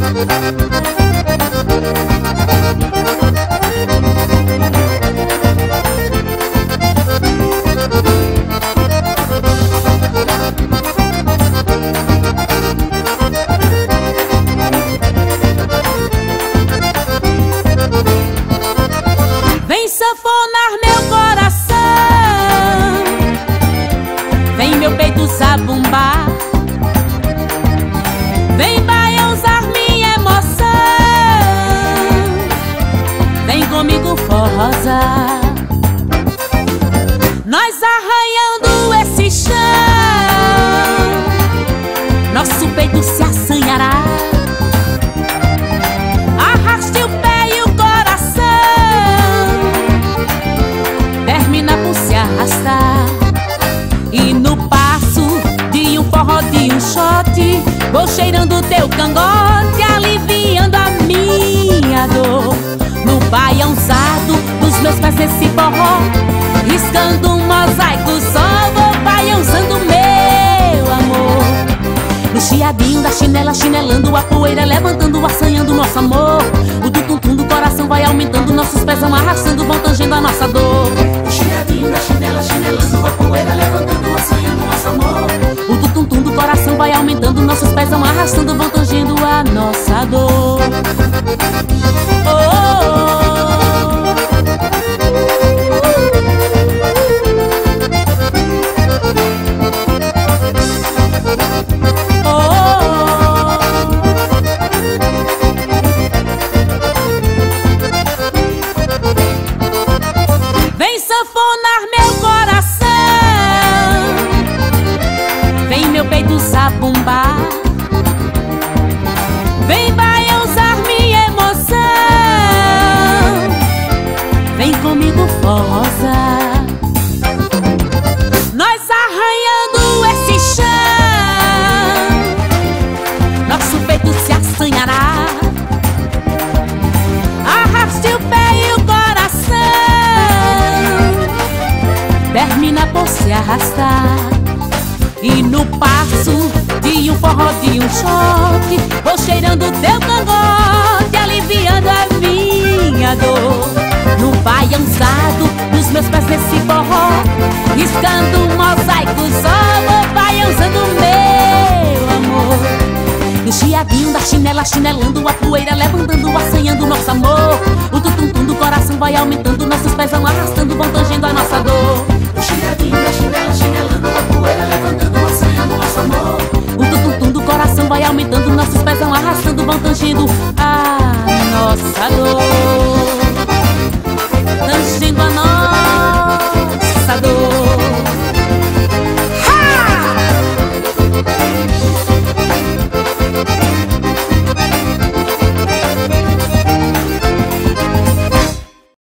Vem sanfonar meu coração, vem meu peito zabumbar, vem baiãozar minha emoção, vem comigo forrosar. Nós arranhando esse chão, nosso peito se assanhará. Arraste o pé e o coração, termina por se arrastar. E no passo de um forró, de um shot, vou cheirando teu cangote, aliviando a minha dor. No baiãozado dos meus pés nesse forró, riscando um mosaico só, vou baiãozando meu amor. No chiadinho da chinela, chinelando a poeira, levantando, assanhando nosso amor. O tum-tum-tum do coração vai aumentando, nossos pés vão arrastando, vão tangendo a nossa dor. No chiadinho da chinela, chinelando a poeira, levantando, assanhando nosso amor. O tum-tum-tum do coração vai aumentando, nossos pés vão arrastando, vão tangendo a nossa dor. Oh, oh, oh. Vem sanfonar meu coração, vem meu peito zabumbar, vem baiãozar minha emoção, vem comigo forrosar. Nós arranhando esse chão, nosso peito se assanhará. Arraste o pé e o coração, termina por se arrastar. E no passo de um forró, de um shot, vou cheirando teu cangote, aliviando a minha dor. No baiãozado dos meus pés nesse forró, riscando um mosaico só, vou baiãozando meu amor. No chiadinho da chinela, chinelando a poeira, levantando, assanhando nosso amor. O tum-tum-tum do coração vai aumentando, nossos pés vão arrastando, vão tangendo a nossa dor. No chiadinho da chinela, chinelando a poeira, levantando, assanhando nosso amor. O tum-tum-tum do coração vai aumentando, nossos pés vão arrastando, vão tangendo